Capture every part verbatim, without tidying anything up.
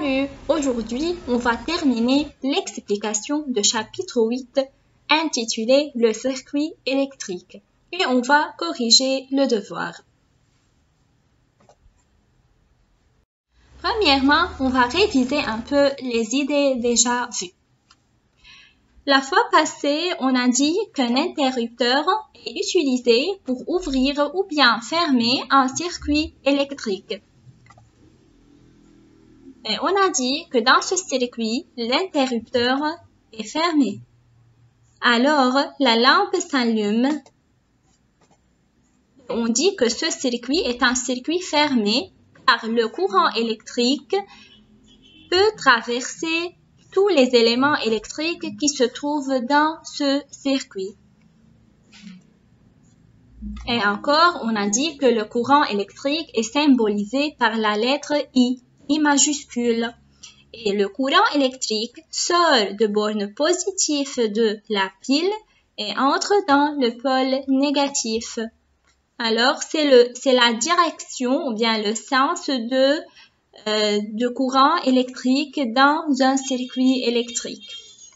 Salut! Aujourd'hui, on va terminer l'explication de chapitre huit intitulé Le circuit électrique et on va corriger le devoir. Premièrement, on va réviser un peu les idées déjà vues. La fois passée, on a dit qu'un interrupteur est utilisé pour ouvrir ou bien fermer un circuit électrique. Et on a dit que dans ce circuit, l'interrupteur est fermé. Alors, la lampe s'allume. On dit que ce circuit est un circuit fermé car le courant électrique peut traverser tous les éléments électriques qui se trouvent dans ce circuit. Et encore, on a dit que le courant électrique est symbolisé par la lettre I. I majuscule. Et le courant électrique sort de borne positive de la pile et entre dans le pôle négatif. Alors, c'est le, c'est la direction ou bien le sens de, euh, de courant électrique dans un circuit électrique.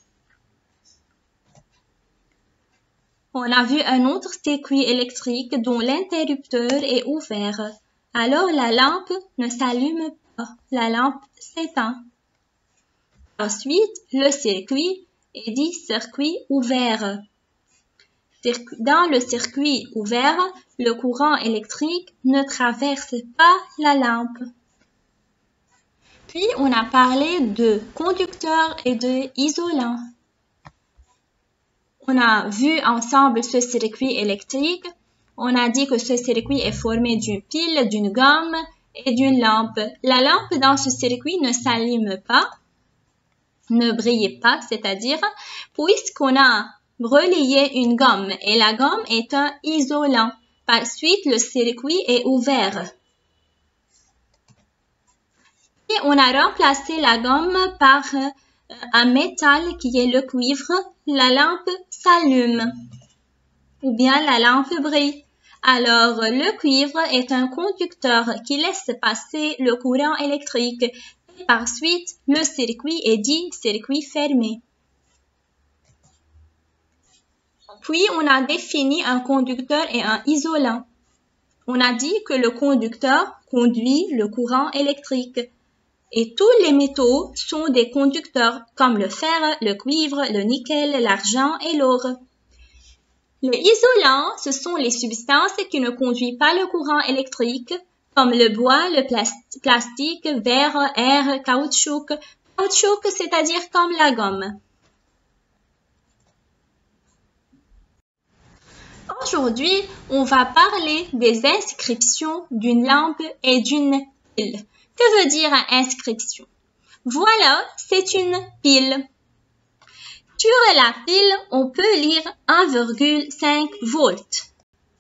On a vu un autre circuit électrique dont l'interrupteur est ouvert. Alors, la lampe ne s'allume pas. La lampe s'éteint. Ensuite, le circuit est dit circuit ouvert. Dans le circuit ouvert, le courant électrique ne traverse pas la lampe. Puis, on a parlé de conducteur et de isolant. On a vu ensemble ce circuit électrique. On a dit que ce circuit est formé d'une pile, d'une gomme et d'une lampe. La lampe dans ce circuit ne s'allume pas, ne brille pas, c'est-à-dire puisqu'on a relié une gomme et la gomme est un isolant. Par suite, le circuit est ouvert. Et on a remplacé la gomme par un métal qui est le cuivre. La lampe s'allume ou bien la lampe brille. Alors, le cuivre est un conducteur qui laisse passer le courant électrique. Et par suite, le circuit est dit circuit fermé. Puis, on a défini un conducteur et un isolant. On a dit que le conducteur conduit le courant électrique. Et tous les métaux sont des conducteurs comme le fer, le cuivre, le nickel, l'argent et l'or. Les isolants, ce sont les substances qui ne conduisent pas le courant électrique, comme le bois, le plastique, verre, air, caoutchouc. Caoutchouc, c'est-à-dire comme la gomme. Aujourd'hui, on va parler des inscriptions d'une lampe et d'une pile. Que veut dire inscription? Voilà, c'est une pile. Sur la pile, on peut lire un virgule cinq volts.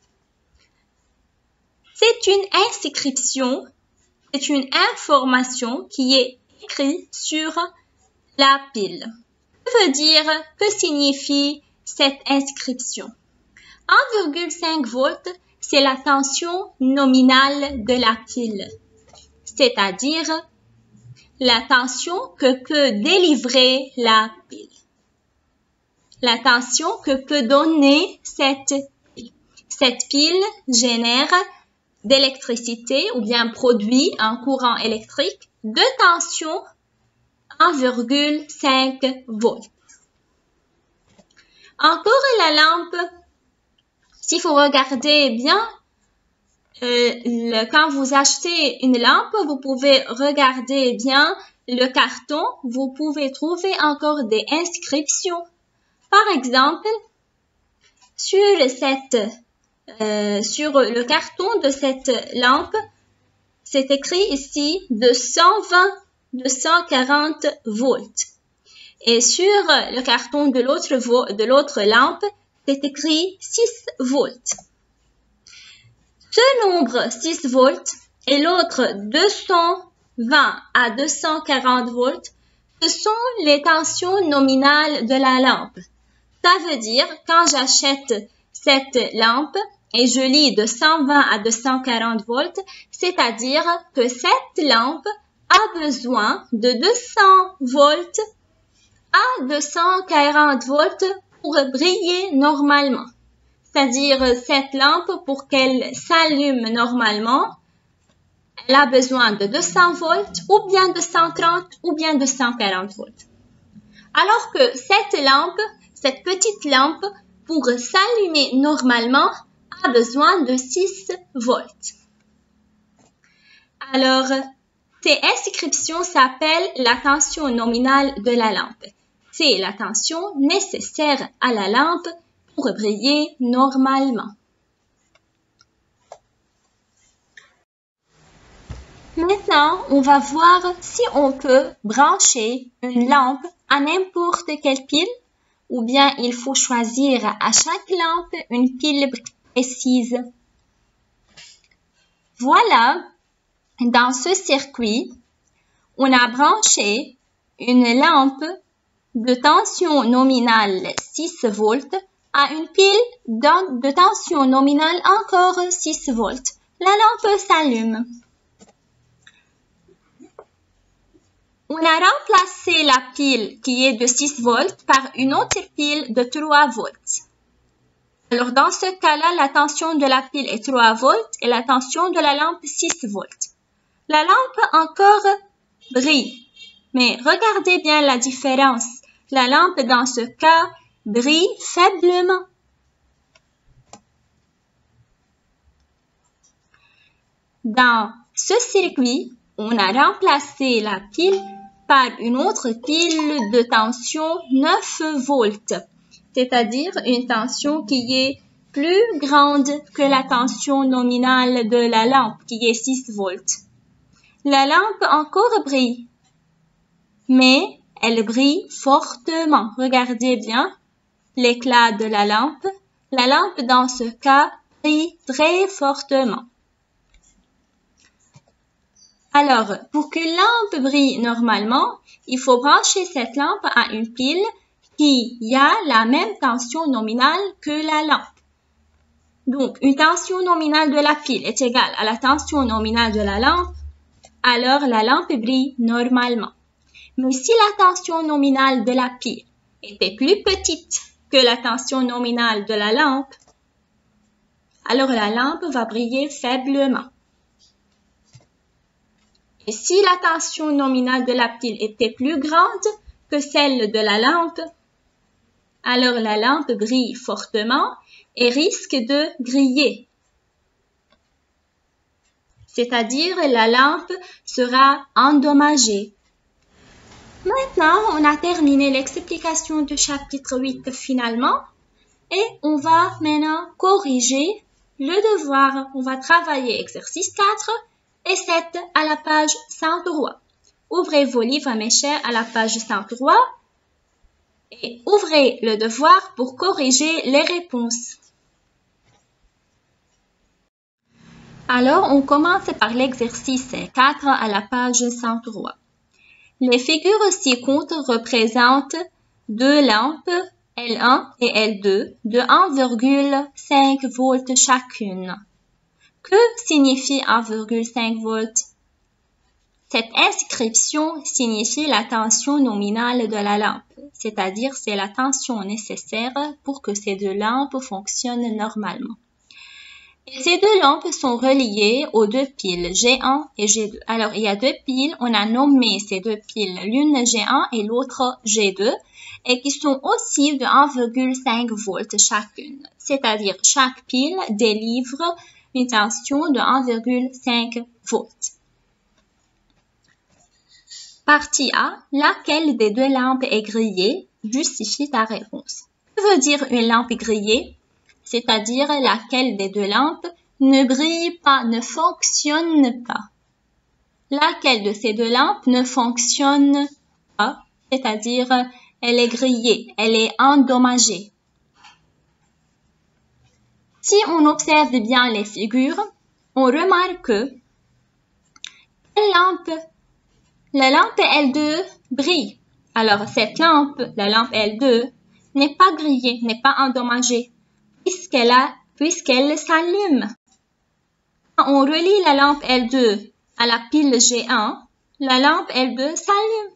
C'est une inscription, c'est une information qui est écrite sur la pile. Que veut dire, que signifie cette inscription? un virgule cinq volts, c'est la tension nominale de la pile, c'est-à-dire la tension que peut délivrer la pile. La tension que peut donner cette pile. Cette pile génère d'électricité ou bien produit un courant électrique de tension un virgule cinq volts. Encore la lampe, s'il faut regarder bien, euh, le, quand vous achetez une lampe, vous pouvez regarder bien le carton, vous pouvez trouver encore des inscriptions. Par exemple, sur, cette, euh, sur le carton de cette lampe, c'est écrit ici de cent vingt, de cent quarante volts. Et sur le carton de l'autre, de l'autre lampe, c'est écrit six volts. Ce nombre six volts et l'autre deux cent vingt à deux cent quarante volts, ce sont les tensions nominales de la lampe. Ça veut dire, quand j'achète cette lampe et je lis de cent vingt à deux cent quarante volts, c'est-à-dire que cette lampe a besoin de deux cents volts à deux cent quarante volts pour briller normalement. C'est-à-dire cette lampe, pour qu'elle s'allume normalement, elle a besoin de deux cents volts ou bien de cent trente ou bien de cent quarante volts. Alors que cette lampe, cette petite lampe, pour s'allumer normalement, a besoin de six volts. Alors, ces inscriptions s'appellent la tension nominale de la lampe. C'est la tension nécessaire à la lampe pour briller normalement. Maintenant, on va voir si on peut brancher une lampe à n'importe quelle pile ou bien il faut choisir à chaque lampe une pile précise. Voilà, dans ce circuit, on a branché une lampe de tension nominale six volts à une pile de tension nominale encore six volts. La lampe s'allume. On a remplacé la pile qui est de six volts par une autre pile de trois volts. Alors dans ce cas-là, la tension de la pile est trois volts et la tension de la lampe six volts. La lampe encore brille, mais regardez bien la différence. La lampe dans ce cas brille faiblement. Dans ce circuit, on a remplacé la pile par une autre pile de tension neuf volts, c'est-à-dire une tension qui est plus grande que la tension nominale de la lampe qui est six volts. La lampe encore brille, mais elle brille fortement. Regardez bien l'éclat de la lampe. La lampe dans ce cas brille très fortement. Alors, pour qu'une lampe brille normalement, il faut brancher cette lampe à une pile qui a la même tension nominale que la lampe. Donc, une tension nominale de la pile est égale à la tension nominale de la lampe, alors la lampe brille normalement. Mais si la tension nominale de la pile était plus petite que la tension nominale de la lampe, alors la lampe va briller faiblement. Et si la tension nominale de la pile était plus grande que celle de la lampe, alors la lampe brille fortement et risque de griller. C'est-à-dire la lampe sera endommagée. Maintenant, on a terminé l'explication du chapitre huit finalement et on va maintenant corriger le devoir. On va travailler exercice quatre et sept à la page cent trois. Ouvrez vos livres, mes chers, à la page cent trois et ouvrez le devoir pour corriger les réponses. Alors, on commence par l'exercice quatre à la page cent trois. Les figures ci-contre représentent deux lampes L un et L deux de un virgule cinq volts chacune. Que signifie un virgule cinq volts? Cette inscription signifie la tension nominale de la lampe, c'est-à-dire c'est la tension nécessaire pour que ces deux lampes fonctionnent normalement. Et ces deux lampes sont reliées aux deux piles G un et G deux. Alors, il y a deux piles, on a nommé ces deux piles, l'une G un et l'autre G deux, et qui sont aussi de un virgule cinq volts chacune. C'est-à-dire, chaque pile délivre une tension de un virgule cinq volts. Partie A, laquelle des deux lampes est grillée? Justifie ta réponse. Que veut dire une lampe grillée? C'est-à-dire laquelle des deux lampes ne brille pas, ne fonctionne pas. Laquelle de ces deux lampes ne fonctionne pas, c'est-à-dire elle est grillée, elle est endommagée. Si on observe bien les figures, on remarque que la lampe, la lampe L deux brille. Alors cette lampe, la lampe L deux, n'est pas grillée, n'est pas endommagée, puisqu'elle a, puisqu'elle s'allume. Quand on relie la lampe L deux à la pile G un, la lampe L deux s'allume.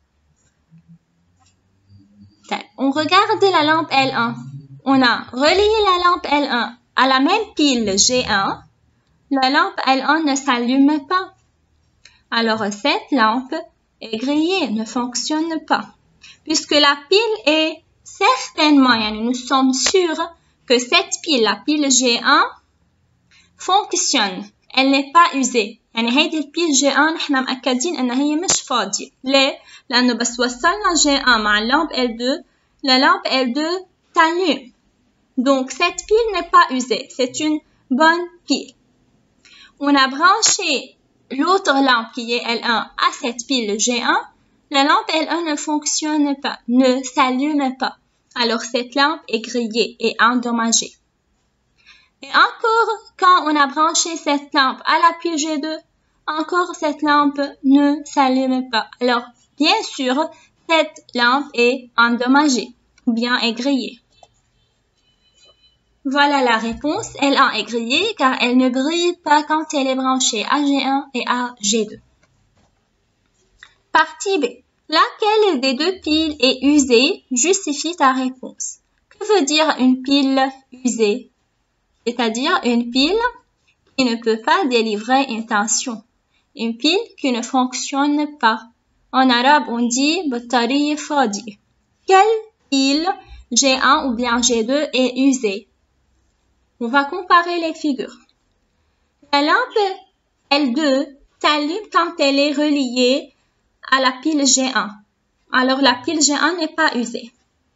On regarde la lampe L un. On a relié la lampe L un à la même pile G un. La lampe L un ne s'allume pas. Alors cette lampe est grillée, ne fonctionne pas. Puisque la pile est certainement, yani nous sommes sûrs que cette pile, la pile G un, fonctionne. Elle n'est pas usée. يعني هيدي البيل جي واحد نحن مأكدين انها هي مش فاضية. ليه؟ لأنه بس وصلنا جي واحد مع lampe L deux, la lampe L deux s'allume. Donc cette pile n'est pas usée. C'est une bonne pile. On a branché l'autre lampe qui est L un à cette pile G un. La lampe L un ne fonctionne pas, ne s'allume pas. Alors cette lampe est grillée et endommagée. Et encore, quand on a branché cette lampe à la pile G deux, encore cette lampe ne s'allume pas. Alors, bien sûr, cette lampe est endommagée ou bien est grillée. Voilà la réponse. L un est grillée car elle ne brille pas quand elle est branchée à G un et à G deux. Partie B. Laquelle des deux piles est usée? Justifie ta réponse. Que veut dire une pile usée? C'est-à-dire une pile qui ne peut pas délivrer une tension. Une pile qui ne fonctionne pas. En arabe, on dit « battariya fadi ». Quelle pile G un ou bien G deux est usée? On va comparer les figures. La lampe L deux s'allume quand elle est reliée à la pile G un. Alors la pile G un n'est pas usée.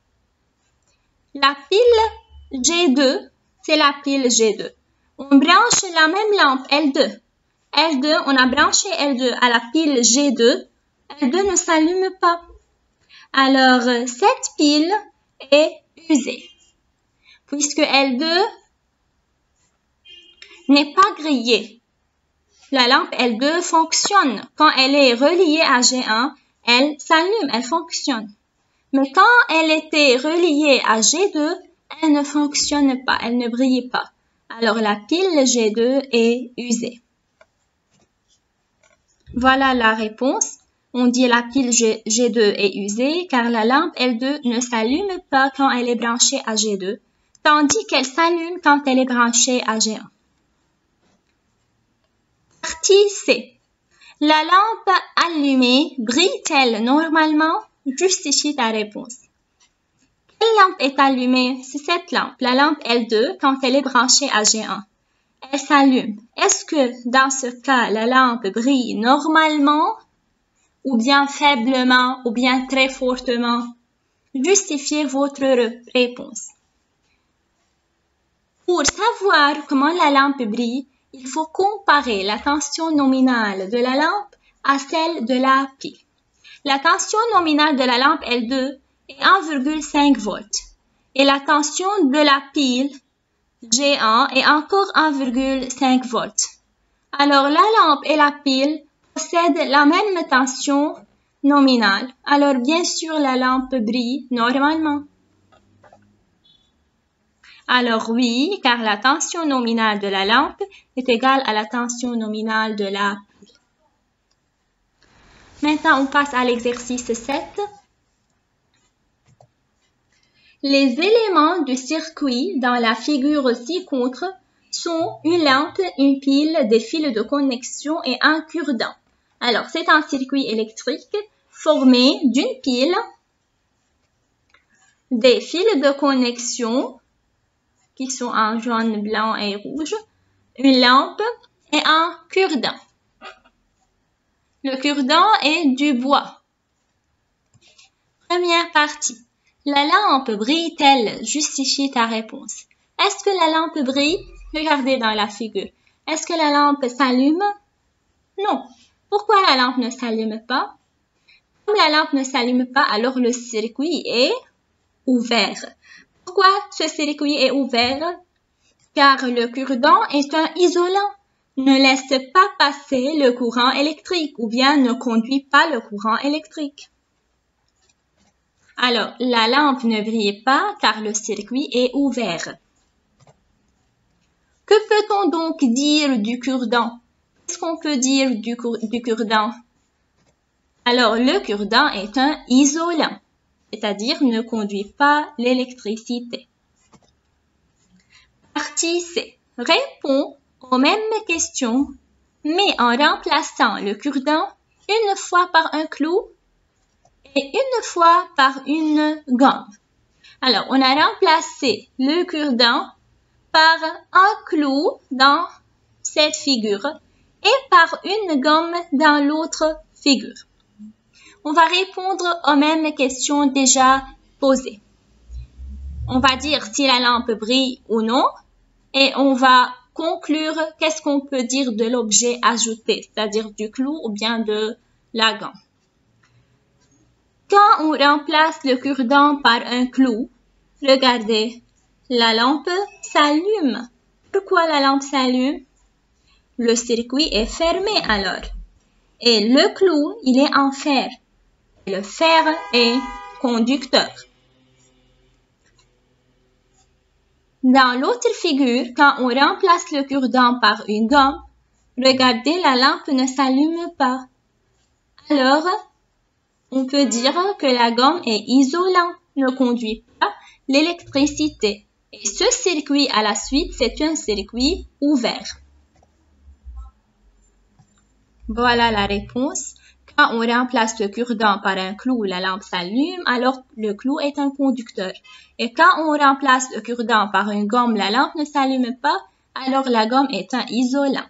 La pile G deux, c'est la pile G deux. On branche la même lampe L deux. L deux, on a branché L deux à la pile G deux. L deux ne s'allume pas. Alors cette pile est usée. Puisque L deux n'est pas grillée. La lampe L deux fonctionne. Quand elle est reliée à G un, elle s'allume, elle fonctionne. Mais quand elle était reliée à G deux, elle ne fonctionne pas, elle ne brille pas. Alors la pile G deux est usée. Voilà la réponse. On dit la pile G deux est usée car la lampe L deux ne s'allume pas quand elle est branchée à G deux, tandis qu'elle s'allume quand elle est branchée à G un. Partie C. La lampe allumée brille-t-elle normalement? Justifie ta réponse. Quelle lampe est allumée? C'est cette lampe, la lampe L deux, quand elle est branchée à G un. Elle s'allume. Est-ce que dans ce cas, la lampe brille normalement, ou bien faiblement, ou bien très fortement? Justifiez votre réponse. Pour savoir comment la lampe brille, il faut comparer la tension nominale de la lampe à celle de la pile. La tension nominale de la lampe L deux est un virgule cinq volts et la tension de la pile G un est encore un virgule cinq volts. Alors la lampe et la pile possèdent la même tension nominale. Alors bien sûr la lampe brille normalement. Alors oui, car la tension nominale de la lampe est égale à la tension nominale de la pile. Maintenant, on passe à l'exercice sept. Les éléments du circuit dans la figure ci-contre sont une lampe, une pile, des fils de connexion et un cure-dent. Alors, c'est un circuit électrique formé d'une pile, des fils de connexion qui sont en jaune, blanc et rouge, une lampe et un cure-dent. Le cure-dent est du bois. Première partie. La lampe brille-t-elle? Justifie ta réponse. Est-ce que la lampe brille? Regardez dans la figure. Est-ce que la lampe s'allume? Non. Pourquoi la lampe ne s'allume pas? Comme la lampe ne s'allume pas, alors le circuit est ouvert. Pourquoi ce circuit est ouvert? Car le cure-dent est un isolant. Ne laisse pas passer le courant électrique ou bien ne conduit pas le courant électrique. Alors, la lampe ne brille pas car le circuit est ouvert. Que peut-on donc dire du cure-dent? Qu'est-ce qu'on peut dire du, du cure-dent? Alors, le cure-dent est un isolant, c'est-à-dire ne conduit pas l'électricité. Partie C. Répond aux mêmes questions, mais en remplaçant le cure-dent une fois par un clou et une fois par une gomme. Alors, on a remplacé le cure-dent par un clou dans cette figure et par une gomme dans l'autre figure. On va répondre aux mêmes questions déjà posées. On va dire si la lampe brille ou non et on va conclure qu'est-ce qu'on peut dire de l'objet ajouté, c'est-à-dire du clou ou bien de la gomme. Quand on remplace le cure-dent par un clou, regardez, la lampe s'allume. Pourquoi la lampe s'allume? Le circuit est fermé alors. Et le clou, il est en fer. Et le fer est conducteur. Dans l'autre figure, quand on remplace le cure-dent par une gomme, regardez, la lampe ne s'allume pas. Alors, on peut dire que la gomme est isolante, ne conduit pas l'électricité. Et ce circuit à la suite, c'est un circuit ouvert. Voilà la réponse. Quand on remplace le cure-dent par un clou, la lampe s'allume, alors le clou est un conducteur. Et quand on remplace le cure-dent par une gomme, la lampe ne s'allume pas, alors la gomme est un isolant.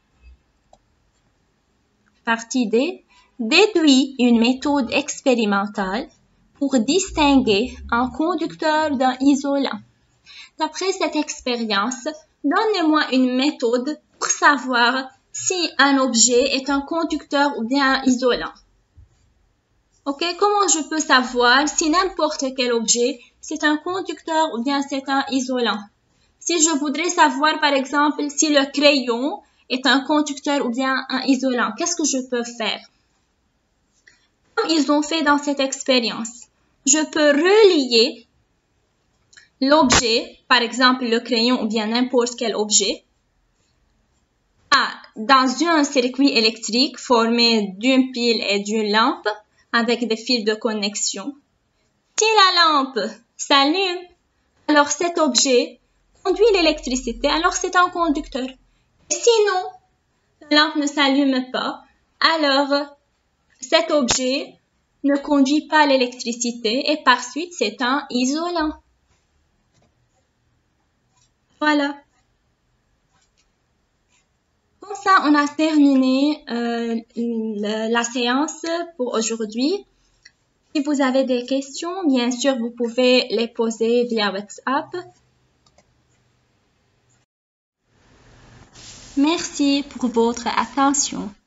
Partie D. Déduis une méthode expérimentale pour distinguer un conducteur d'un isolant. D'après cette expérience, donnez-moi une méthode pour savoir si un objet est un conducteur ou bien un isolant. Ok, comment je peux savoir si n'importe quel objet c'est un conducteur ou bien c'est un isolant? Si je voudrais savoir par exemple si le crayon est un conducteur ou bien un isolant, qu'est-ce que je peux faire? Comme ils ont fait dans cette expérience, je peux relier l'objet, par exemple le crayon ou bien n'importe quel objet, à, dans un circuit électrique formé d'une pile et d'une lampe avec des fils de connexion. Si la lampe s'allume, alors cet objet conduit l'électricité, alors c'est un conducteur. Et sinon, la lampe ne s'allume pas, alors cet objet ne conduit pas l'électricité et par suite c'est un isolant. Voilà. Comme ça, on a terminé euh, la, la séance pour aujourd'hui. Si vous avez des questions, bien sûr, vous pouvez les poser via WhatsApp. Merci pour votre attention.